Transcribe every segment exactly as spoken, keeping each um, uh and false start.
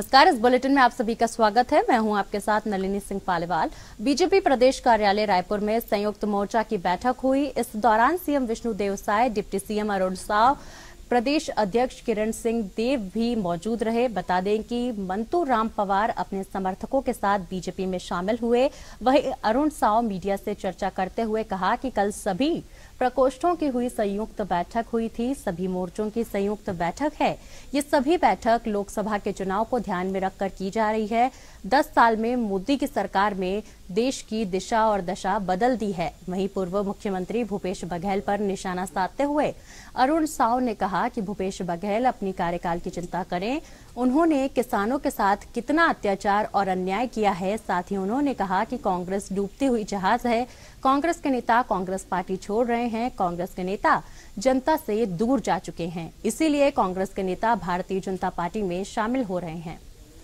नमस्कार, इस बुलेटिन में आप सभी का स्वागत है। मैं हूं आपके साथ नलिनी सिंह पालीवाल। बीजेपी प्रदेश कार्यालय रायपुर में संयुक्त मोर्चा की बैठक हुई। इस दौरान CM Vishnudeo Sai, deputy CM Arun Sao, प्रदेश अध्यक्ष किरण सिंह देव भी मौजूद रहे। बता दें कि मंतू राम पवार अपने समर्थकों के साथ बीजेपी में शामिल हुए। वहीं अरुण साव मीडिया से चर्चा करते हुए कहा कि कल सभी प्रकोष्ठों की हुई संयुक्त बैठक हुई थी। सभी मोर्चों की संयुक्त बैठक है। ये सभी बैठक लोकसभा के चुनाव को ध्यान में रखकर की जा रही है। दस साल में मोदी की सरकार में देश की दिशा और दशा बदल दी है। वहीं पूर्व मुख्यमंत्री भूपेश बघेल पर निशाना साधते हुए अरुण साव ने कहा कि भूपेश बघेल अपनी कार्यकाल की चिंता करें। उन्होंने किसानों के साथ कितना अत्याचार और अन्याय किया है। साथ ही उन्होंने कहा कि कांग्रेस डूबती हुई जहाज है। कांग्रेस के नेता कांग्रेस पार्टी छोड़ रहे हैं। कांग्रेस के नेता जनता से दूर जा चुके हैं, इसीलिए कांग्रेस के नेता भारतीय जनता पार्टी में शामिल हो रहे हैं।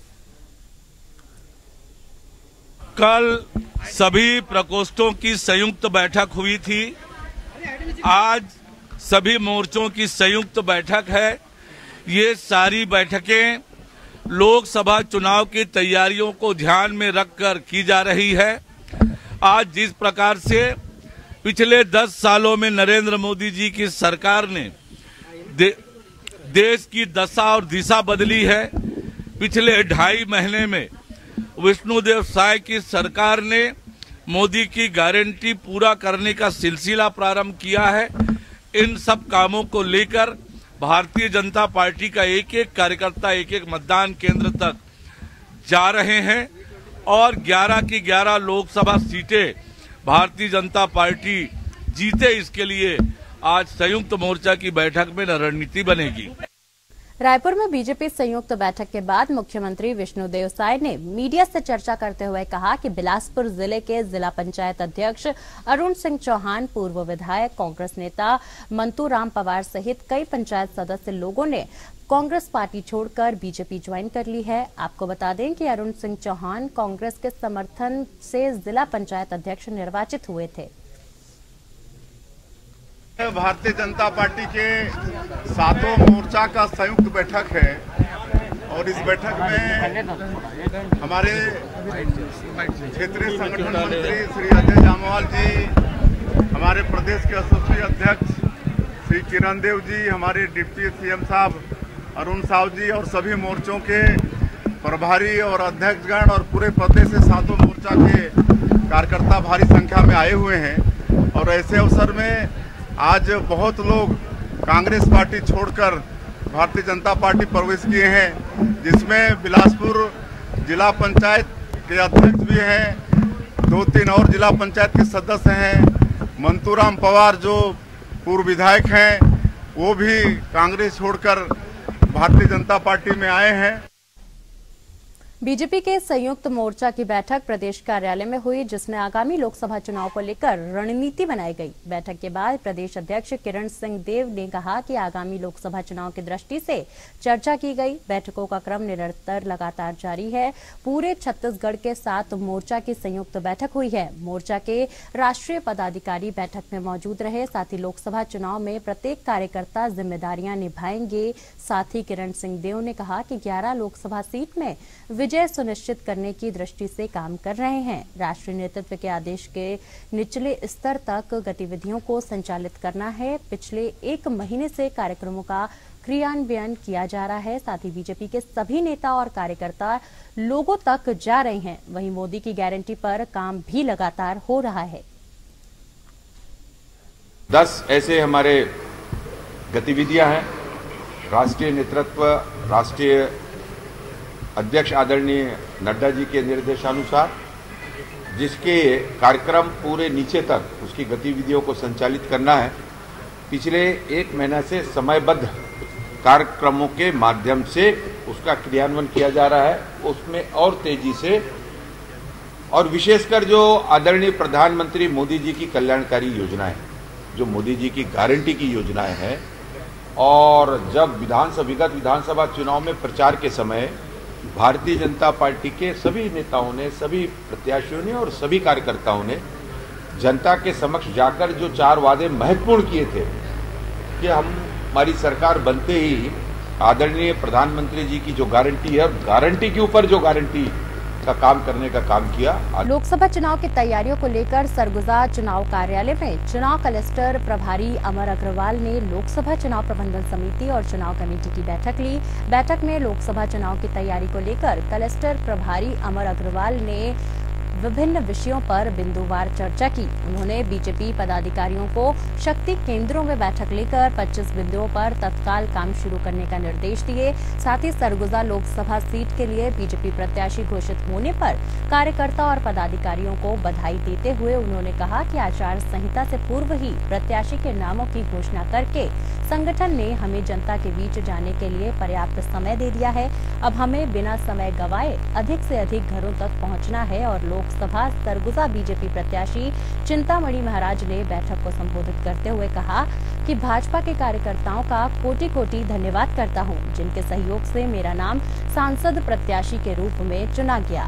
कल सभी प्रकोष्ठों की संयुक्त बैठक हुई थी। आज सभी मोर्चों की संयुक्त बैठक है। ये सारी बैठकें लोकसभा चुनाव की तैयारियों को ध्यान में रखकर की जा रही है। आज जिस प्रकार से पिछले दस सालों में नरेंद्र मोदी जी की सरकार ने दे, देश की दशा और दिशा बदली है। पिछले ढाई महीने में विष्णुदेव साय की सरकार ने मोदी की गारंटी पूरा करने का सिलसिला प्रारंभ किया है। इन सब कामों को लेकर भारतीय जनता पार्टी का एक एक कार्यकर्ता एक एक मतदान केंद्र तक जा रहे हैं और ग्यारह की ग्यारह लोकसभा सीटें भारतीय जनता पार्टी जीते, इसके लिए आज संयुक्त मोर्चा की बैठक में रणनीति बनेगी। रायपुर में बीजेपी संयुक्त बैठक के बाद मुख्यमंत्री विष्णुदेव साय ने मीडिया से चर्चा करते हुए कहा कि बिलासपुर जिले के जिला पंचायत अध्यक्ष अरुण सिंह चौहान, पूर्व विधायक, कांग्रेस नेता मंतू राम पवार सहित कई पंचायत सदस्य लोगों ने कांग्रेस पार्टी छोड़कर बीजेपी ज्वाइन कर ली है। आपको बता दें कि अरुण सिंह चौहान कांग्रेस के समर्थन से जिला पंचायत अध्यक्ष निर्वाचित हुए थे। भारतीय जनता पार्टी के सातों मोर्चा का संयुक्त बैठक है और इस बैठक में हमारे क्षेत्रीय संगठन मंत्री श्री अजय जामवाल जी, हमारे प्रदेश के यशस्वी अध्यक्ष श्री किरण देव जी, हमारे डिप्टी सीएम साहब अरुण साव जी और सभी मोर्चों के प्रभारी और अध्यक्षगण और पूरे प्रदेश से सातों मोर्चा के कार्यकर्ता भारी संख्या में आए हुए हैं। और ऐसे अवसर में आज बहुत लोग कांग्रेस पार्टी छोड़कर भारतीय जनता पार्टी प्रवेश किए हैं, जिसमें बिलासपुर जिला पंचायत के अध्यक्ष भी हैं, दो तीन और जिला पंचायत के सदस्य हैं। मंतू राम पवार जो पूर्व विधायक हैं वो भी कांग्रेस छोड़कर भारतीय जनता पार्टी में आए हैं। बीजेपी के संयुक्त मोर्चा की बैठक प्रदेश कार्यालय में हुई, जिसमें आगामी लोकसभा चुनाव को लेकर रणनीति बनाई गई। बैठक के बाद प्रदेश अध्यक्ष किरण सिंह देव ने कहा कि आगामी लोकसभा चुनाव की दृष्टि से चर्चा की गई। बैठकों का क्रम निरंतर लगातार जारी है। पूरे छत्तीसगढ़ के साथ मोर्चा की संयुक्त बैठक हुई है। मोर्चा के राष्ट्रीय पदाधिकारी बैठक में मौजूद रहे। साथ ही लोकसभा चुनाव में प्रत्येक कार्यकर्ता जिम्मेदारियां निभाएंगे। साथ ही किरण सिंह देव ने कहा कि ग्यारह लोकसभा सीट में विजय सुनिश्चित करने की दृष्टि से काम कर रहे हैं। राष्ट्रीय नेतृत्व के आदेश के निचले स्तर तक गतिविधियों को संचालित करना है। पिछले एक महीने से कार्यक्रमों का क्रियान्वयन किया जा रहा है। साथ ही बीजेपी के सभी नेता और कार्यकर्ता लोगों तक जा रहे हैं। वहीं मोदी की गारंटी पर काम भी लगातार हो रहा है। दस ऐसे हमारे गतिविधियां हैं। राष्ट्रीय नेतृत्व, राष्ट्रीय अध्यक्ष आदरणीय नड्डा जी के निर्देशानुसार, जिसके कार्यक्रम पूरे नीचे तक उसकी गतिविधियों को संचालित करना है। पिछले एक महीना से समयबद्ध कार्यक्रमों के माध्यम से उसका क्रियान्वयन किया जा रहा है। उसमें और तेजी से, और विशेषकर जो आदरणीय प्रधानमंत्री मोदी जी की कल्याणकारी योजनाएं, जो मोदी जी की गारंटी की योजनाएं हैं, और जब विधानसभा विगत विधानसभा चुनाव में प्रचार के समय भारतीय जनता पार्टी के सभी नेताओं ने, सभी प्रत्याशियों ने और सभी कार्यकर्ताओं ने जनता के समक्ष जाकर जो चार वादे महत्वपूर्ण किए थे कि हम हमारी सरकार बनते ही आदरणीय प्रधानमंत्री जी की जो गारंटी है, गारंटी के ऊपर जो गारंटी का काम करने का काम किया। लोकसभा चुनाव की तैयारियों को लेकर सरगुजा चुनाव कार्यालय में चुनाव क्लस्टर प्रभारी अमर अग्रवाल ने लोकसभा चुनाव प्रबंधन समिति और चुनाव कमेटी की बैठक ली। बैठक में लोकसभा चुनाव की तैयारी को लेकर क्लस्टर प्रभारी अमर अग्रवाल ने विभिन्न विषयों पर बिंदुवार चर्चा की। उन्होंने बीजेपी पदाधिकारियों को शक्ति केंद्रों में बैठक लेकर पच्चीस बिंदुओं पर तत्काल काम शुरू करने का निर्देश दिए। साथ ही सरगुजा लोकसभा सीट के लिए बीजेपी प्रत्याशी घोषित होने पर कार्यकर्ता और पदाधिकारियों को बधाई देते हुए उन्होंने कहा कि आचार संहिता से पूर्व ही प्रत्याशी के नामों की घोषणा करके संगठन ने हमें जनता के बीच जाने के लिए पर्याप्त समय दे दिया है। अब हमें बिना समय गंवाए अधिक से अधिक घरों तक पहुंचना है। और लोकसभा सरगुजा बीजेपी प्रत्याशी चिंतामणि महाराज ने बैठक को संबोधित करते हुए कहा कि भाजपा के कार्यकर्ताओं का कोटि कोटि धन्यवाद करता हूं, जिनके सहयोग से मेरा नाम सांसद प्रत्याशी के रूप में चुना गया।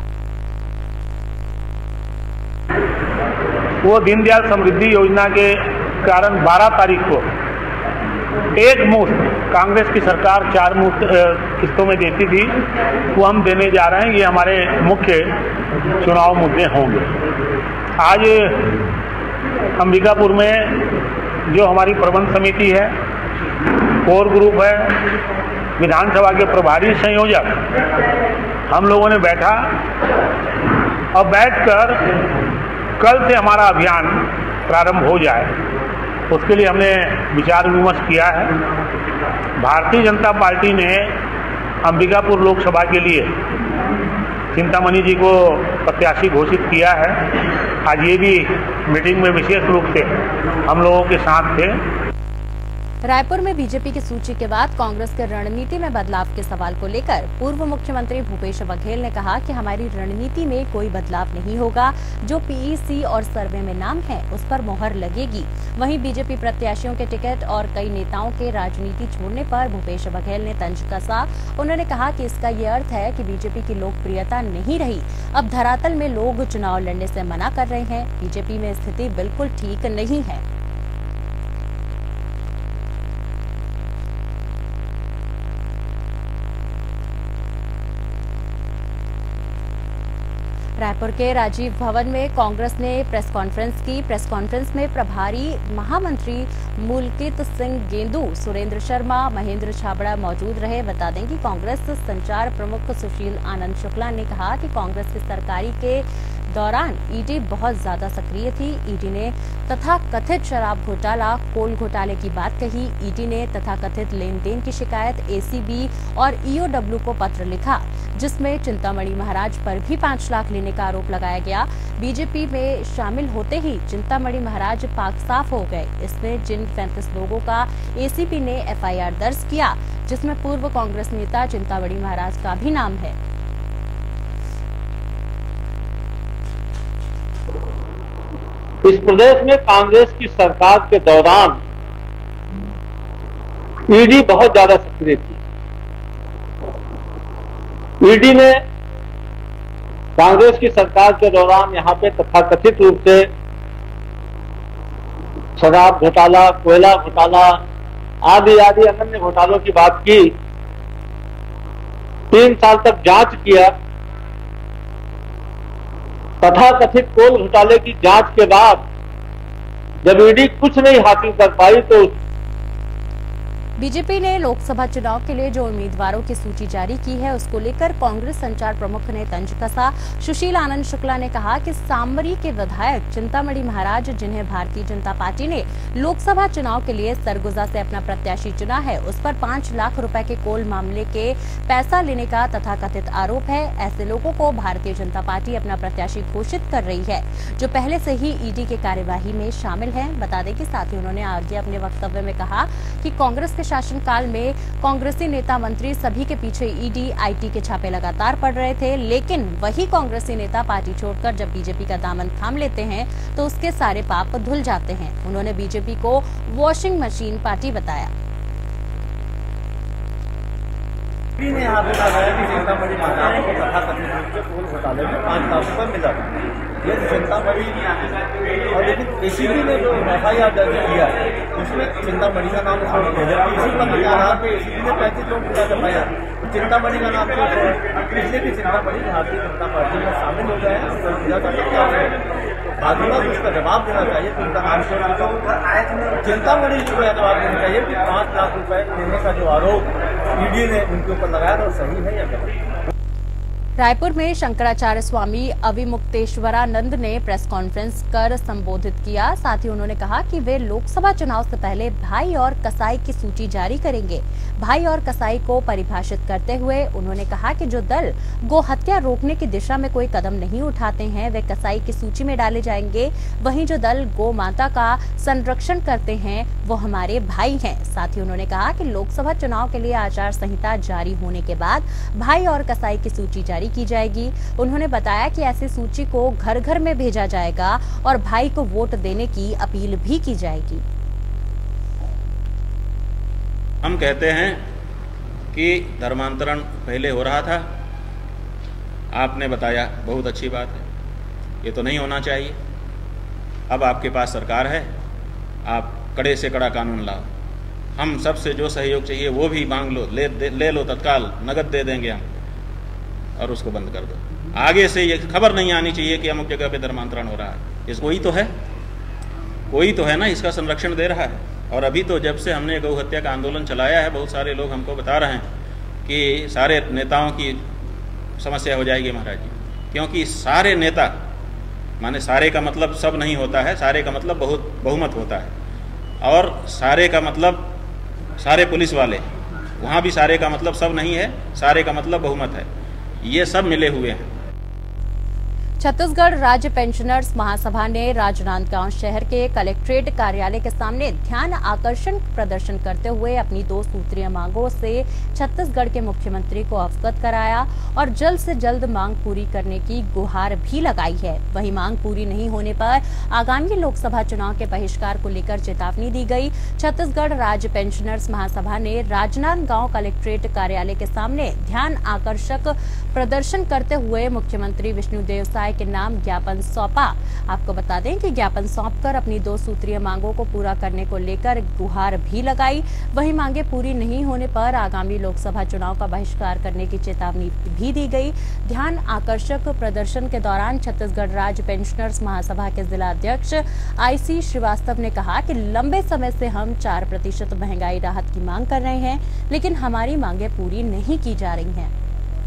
वो दीनदयाल समृद्धि योजना के कारण बारह तारीख को एक मुश्त कांग्रेस की सरकार चार मुश्त किस्तों में देती थी, वो हम देने जा रहे हैं। ये हमारे मुख्य चुनाव मुद्दे होंगे। आज अंबिकापुर में जो हमारी प्रबंध समिति है, कोर ग्रुप है, विधानसभा के प्रभारी संयोजक, हम लोगों ने बैठा और बैठकर कल से हमारा अभियान प्रारंभ हो जाए, उसके लिए हमने विचार विमर्श किया है। भारतीय जनता पार्टी ने अंबिकापुर लोकसभा के लिए चिंतामणि जी को प्रत्याशी घोषित किया है। आज ये भी मीटिंग में विशेष रूप से हम लोगों के साथ थे। रायपुर में बीजेपी की सूची के बाद कांग्रेस के रणनीति में बदलाव के सवाल को लेकर पूर्व मुख्यमंत्री भूपेश बघेल ने कहा कि हमारी रणनीति में कोई बदलाव नहीं होगा। जो पीईसी और सर्वे में नाम है उस पर मोहर लगेगी। वहीं बीजेपी प्रत्याशियों के टिकट और कई नेताओं के राजनीति छोड़ने पर भूपेश बघेल ने तंज कसा। उन्होंने कहा कि इसका ये अर्थ है कि बीजेपी की लोकप्रियता नहीं रही, अब धरातल में लोग चुनाव लड़ने से मना कर रहे हैं। बीजेपी में स्थिति बिल्कुल ठीक नहीं है। रायपुर के राजीव भवन में कांग्रेस ने प्रेस कॉन्फ्रेंस की। प्रेस कॉन्फ्रेंस में प्रभारी महामंत्री मूलकित सिंह गेंदू, सुरेंद्र शर्मा, महेंद्र छाबड़ा मौजूद रहे। बता दें कि कांग्रेस संचार प्रमुख सुशील आनंद शुक्ला ने कहा कि कांग्रेस की सरकारी के दौरान ईडी बहुत ज्यादा सक्रिय थी। ईडी ने तथाकथित शराब घोटाला, कोल घोटाले की बात कही। ईडी ने तथाकथित लेन देन की शिकायत एसीबी और ईओडब्ल्यू को पत्र लिखा, जिसमें चिंतामणि महाराज पर भी पांच लाख लेने का आरोप लगाया गया। बीजेपी में शामिल होते ही चिंतामणि महाराज पाक साफ हो गए। इसमें जिन पैंतीस लोगों का एसीबी ने एफआईआर दर्ज किया, जिसमें पूर्व कांग्रेस नेता चिंतामणि महाराज का भी नाम है। इस प्रदेश में कांग्रेस की सरकार के दौरान ईडी बहुत ज्यादा सक्रिय थी। ईडी ने कांग्रेस की सरकार के दौरान यहां पे तथाकथित रूप से शराब घोटाला, कोयला घोटाला आदि आदि अन्य घोटालों की बात की। तीन साल तक जांच किया। तथाकथित कोल घोटाले की जांच के बाद जब ईडी कुछ नहीं हासिल कर पाई तो बीजेपी ने लोकसभा चुनाव के लिए जो उम्मीदवारों की सूची जारी की है, उसको लेकर कांग्रेस संचार प्रमुख ने तंज कसा। सुशील आनंद शुक्ला ने कहा कि सामरी के विधायक चिंतामणि महाराज, जिन्हें भारतीय जनता पार्टी ने लोकसभा चुनाव के लिए सरगुजा से अपना प्रत्याशी चुना है, उस पर पांच लाख रुपए के कोल मामले के पैसा लेने का तथाकथित आरोप है। ऐसे लोगों को भारतीय जनता पार्टी अपना प्रत्याशी घोषित कर रही है, जो पहले से ही ईडी के कार्यवाही में शामिल है। बता दें कि साथ ही उन्होंने आगे अपने वक्तव्य में कहा कि कांग्रेस के शासनकाल में कांग्रेसी नेता मंत्री सभी के पीछे ईडी, आईटी के छापे लगातार पड़ रहे थे, लेकिन वही कांग्रेसी नेता पार्टी छोड़कर जब बीजेपी का दामन थाम लेते हैं तो उसके सारे पाप धुल जाते हैं। उन्होंने बीजेपी को वॉशिंग मशीन पार्टी बताया। ने यहाँ पे बताया कि चिंतामणि महाराज को तथाकथित रूप से कोल घोटाले में पाँच लाख रुपये मिला। ये चिंतामणि और लेकिन एसीबी ने जो एफ आई आर दर्ज किया उसमें चिंतामणि का नाम छोड़ दिया, जबकि इसी का आधार पे एसीबी ने पैंतीस लोग पूरा करवाया तो चिंतामणि का नाम क्यों छोड़ा? इसलिए कि चिंतामणि भारतीय जनता पार्टी में शामिल हो गए हैं और पूजा का क्या भाजपा को उसका जवाब देना चाहिए कि उनका नाम छोड़ चिंतामणि को जवाब देना चाहिए कि पाँच लाख रुपए देने का जो आरोप ईडी ने उनके ऊपर लगाया था सही है या गलत। रायपुर में शंकराचार्य स्वामी अविमुक्तेश्वरानंद ने प्रेस कॉन्फ्रेंस कर संबोधित किया। साथ ही उन्होंने कहा कि वे लोकसभा चुनाव से पहले भाई और कसाई की सूची जारी करेंगे। भाई और कसाई को परिभाषित करते हुए उन्होंने कहा कि जो दल गो हत्या रोकने की दिशा में कोई कदम नहीं उठाते हैं वे कसाई की सूची में डाले जाएंगे। वहीं जो दल गो माता का संरक्षण करते हैं वो हमारे भाई हैं। साथ ही उन्होंने कहा कि लोकसभा चुनाव के लिए आचार संहिता जारी होने के बाद भाई और कसाई की सूची जारी की जाएगी। उन्होंने बताया कि ऐसी सूची को घर घर में भेजा जाएगा और भाई को वोट देने की अपील भी की जाएगी। हम कहते हैं कि धर्मांतरण पहले हो रहा था, आपने बताया बहुत अच्छी बात है, ये तो नहीं होना चाहिए। अब आपके पास सरकार है, आप कड़े से कड़ा कानून लाओ। हम सबसे जो सहयोग चाहिए वो भी मांग लो, ले ले लो, तत्काल नगद दे देंगे हम, और उसको बंद कर दो। आगे से ये खबर नहीं आनी चाहिए कि अमुक जगह पे धर्मांतरण हो रहा है। इस कोई तो है, कोई तो है ना इसका संरक्षण दे रहा है। और अभी तो जब से हमने गौ हत्या का आंदोलन चलाया है, बहुत सारे लोग हमको बता रहे हैं कि सारे नेताओं की समस्या हो जाएगी महाराज जी, क्योंकि सारे नेता, माने सारे का मतलब सब नहीं होता है, सारे का मतलब बहुत बहुमत होता है, और सारे का मतलब सारे पुलिस वाले, वहाँ भी सारे का मतलब सब नहीं है, सारे का मतलब बहुमत है, ये सब मिले हुए हैं। छत्तीसगढ़ राज्य पेंशनर्स महासभा ने राजनांदगांव शहर के कलेक्ट्रेट कार्यालय के सामने ध्यान आकर्षण प्रदर्शन करते हुए अपनी दो सूत्रीय मांगों से छत्तीसगढ़ के मुख्यमंत्री को अवगत कराया और जल्द से जल्द मांग पूरी करने की गुहार भी लगाई है। वहीं मांग पूरी नहीं होने पर आगामी लोकसभा चुनाव के बहिष्कार को लेकर चेतावनी दी गई। छत्तीसगढ़ राज्य पेंशनर्स महासभा ने राजनांदगांव कलेक्ट्रेट कार्यालय के सामने ध्यान आकर्षक प्रदर्शन करते हुए मुख्यमंत्री विष्णुदेव साय के नाम ज्ञापन सौंपा। आपको बता दें कि ज्ञापन सौंपकर अपनी दो सूत्रीय मांगों को पूरा करने को लेकर गुहार भी लगाई। वहीं मांगे पूरी नहीं होने पर आगामी लोकसभा चुनाव का बहिष्कार करने की चेतावनी भी दी गई। ध्यान आकर्षक प्रदर्शन के दौरान छत्तीसगढ़ राज्य पेंशनर्स महासभा के जिला अध्यक्ष आईसी श्रीवास्तव ने कहा कि लंबे समय से हम चार प्रतिशत महंगाई राहत की मांग कर रहे हैं, लेकिन हमारी मांगे पूरी नहीं की जा रही हैं।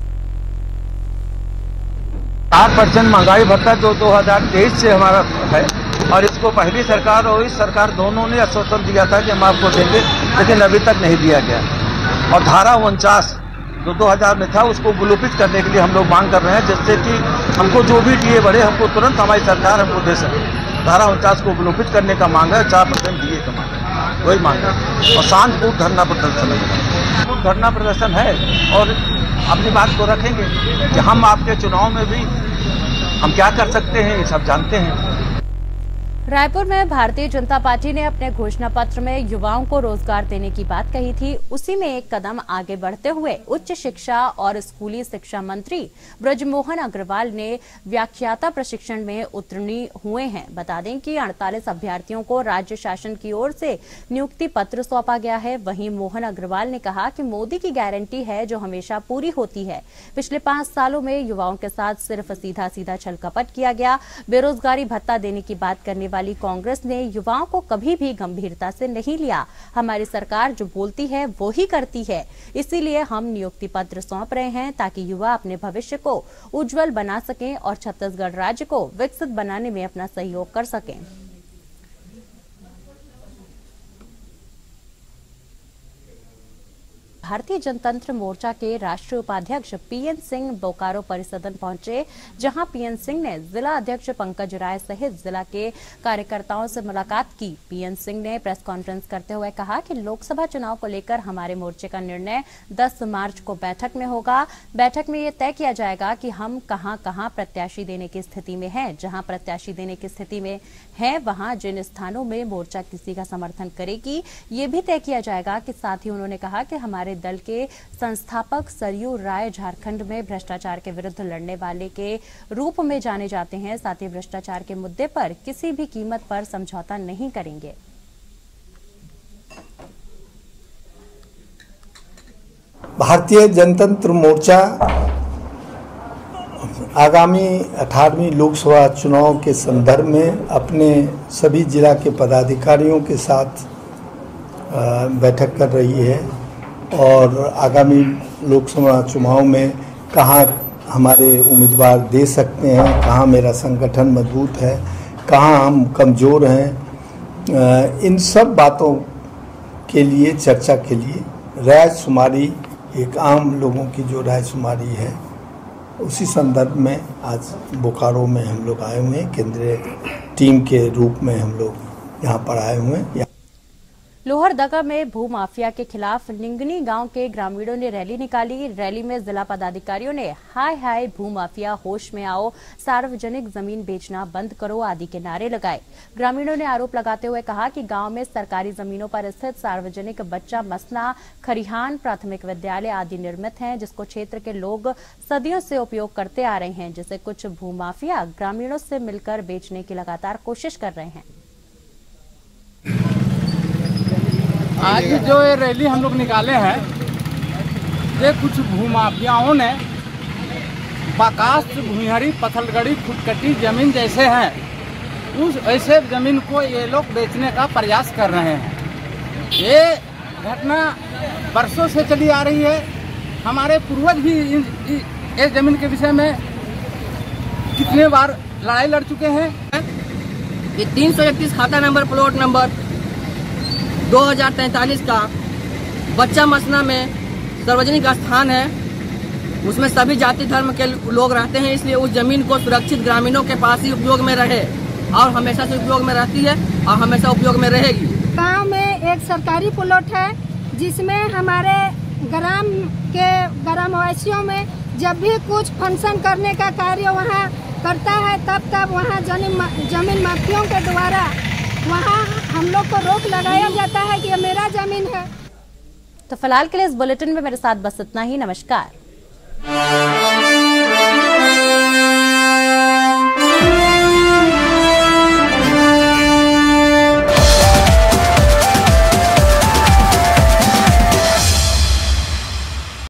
चार परसेंट महंगाई भत्ता जो दो हजार तेईस से हमारा है, और इसको पहली सरकार और इस सरकार दोनों ने आश्वासन दिया था कि हम आपको देंगे, लेकिन अभी तक नहीं दिया गया। और धारा उनचास जो दो हजार में था उसको विलोपित करने के लिए हम लोग मांग कर रहे हैं, जिससे कि हमको जो भी डीए बढ़े हमको तुरंत हमारी सरकार हमको दे सके। धारा उनचास को विलोपित करने का मांग है, चार परसेंट डीए का मांग है, वही मांग है। और शांतिपूर्ण धरना प्रदर्शन है, धरना प्रदर्शन है, और अपनी बात को रखेंगे कि हम आपके चुनाव में भी हम क्या कर सकते हैं ये सब जानते हैं। रायपुर में भारतीय जनता पार्टी ने अपने घोषणा पत्र में युवाओं को रोजगार देने की बात कही थी। उसी में एक कदम आगे बढ़ते हुए उच्च शिक्षा और स्कूली शिक्षा मंत्री ब्रजमोहन अग्रवाल ने व्याख्याता प्रशिक्षण में उत्तीर्ण हुए हैं। बता दें कि अड़तालीस अभ्यर्थियों को राज्य शासन की ओर से नियुक्ति पत्र सौंपा गया है। वहीं मोहन अग्रवाल ने कहा कि मोदी की गारंटी है जो हमेशा पूरी होती है। पिछले पांच सालों में युवाओं के साथ सिर्फ सीधा सीधा छल कपट किया गया। बेरोजगारी भत्ता देने की बात करने वाली कांग्रेस ने युवाओं को कभी भी गंभीरता से नहीं लिया। हमारी सरकार जो बोलती है वो ही करती है, इसीलिए हम नियुक्ति पत्र सौंप रहे हैं ताकि युवा अपने भविष्य को उज्जवल बना सकें और छत्तीसगढ़ राज्य को विकसित बनाने में अपना सहयोग कर सकें। भारतीय जनतंत्र मोर्चा के राष्ट्रीय उपाध्यक्ष पीएन सिंह बोकारो परिसदन पहुंचे, जहां पीएन सिंह ने जिला अध्यक्ष पंकज राय सहित जिला के कार्यकर्ताओं से मुलाकात की। पीएन सिंह ने प्रेस कॉन्फ्रेंस करते हुए कहा कि लोकसभा चुनाव को लेकर हमारे मोर्चे का निर्णय दस मार्च को बैठक में होगा। बैठक में ये तय किया जाएगा कि हम कहां कहां प्रत्याशी देने की स्थिति में हैं। जहां प्रत्याशी देने की स्थिति में है वहां जिन स्थानों में मोर्चा किसी का समर्थन करेगी ये भी तय किया जाएगा। कि साथ ही उन्होंने कहा कि हमारे दल के संस्थापक सरयू राय झारखंड में भ्रष्टाचार के विरुद्ध लड़ने वाले के रूप में जाने जाते हैं। साथ ही भ्रष्टाचार के मुद्दे पर किसी भी कीमत पर समझौता नहीं करेंगे। भारतीय जनतंत्र मोर्चा आगामी अठारहवीं लोकसभा चुनाव के संदर्भ में अपने सभी जिला के पदाधिकारियों के साथ बैठक कर रही है और आगामी लोकसभा चुनाव में कहाँ हमारे उम्मीदवार दे सकते हैं, कहाँ मेरा संगठन मजबूत है, कहाँ हम कमज़ोर हैं, इन सब बातों के लिए चर्चा के लिए रायशुमारी, एक आम लोगों की जो रायशुमारी है, उसी संदर्भ में आज बोकारो में हम लोग आए हुए हैं। केंद्रीय टीम के रूप में हम लोग यहाँ पर आए हुए हैं। लोहरदगा में भू माफिया के खिलाफ निंगनी गांव के ग्रामीणों ने रैली निकाली। रैली में जिला पदाधिकारियों ने हाय हाय भू माफिया होश में आओ, सार्वजनिक जमीन बेचना बंद करो आदि के नारे लगाए। ग्रामीणों ने आरोप लगाते हुए कहा कि गांव में सरकारी जमीनों पर स्थित सार्वजनिक बच्चा मसना, खरिहान, प्राथमिक विद्यालय आदि निर्मित हैं, जिसको क्षेत्र के लोग सदियों से उपयोग करते आ रहे हैं, जिसे कुछ भू माफिया ग्रामीणों से मिलकर बेचने की लगातार कोशिश कर रहे हैं। आज जो ये रैली हम लोग निकाले हैं, ये कुछ भूमाफियाओं ने बाकास्त भूमिहरी, पथलगड़ी, खुदकटी जमीन जैसे हैं, उस ऐसे जमीन को ये लोग बेचने का प्रयास कर रहे हैं। ये घटना बरसों से चली आ रही है। हमारे पूर्वज भी इस जमीन के विषय में कितने बार लड़ाई लड़ चुके हैं। ये तीन सौ इकतीस खाता नंबर प्लॉट नंबर दो हजार तैंतालीस का बच्चा मसना में सार्वजनिक स्थान है। उसमें सभी जाति धर्म के लोग रहते हैं, इसलिए उस जमीन को सुरक्षित ग्रामीणों के पास ही उपयोग में रहे और हमेशा से उपयोग में रहती है और हमेशा उपयोग में रहेगी। गांव में एक सरकारी प्लॉट है, जिसमें हमारे ग्राम के ग्रामवासियों में जब भी कुछ फंक्शन करने का कार्य वहाँ करता है, तब तब वहाँ जमीन माफियों के द्वारा वहाँ हम लोग को रोक लगाया जाता है कि ये मेरा जमीन है। तो फिलहाल के लिए इस बुलेटिन में मेरे साथ बस इतना ही। नमस्कार।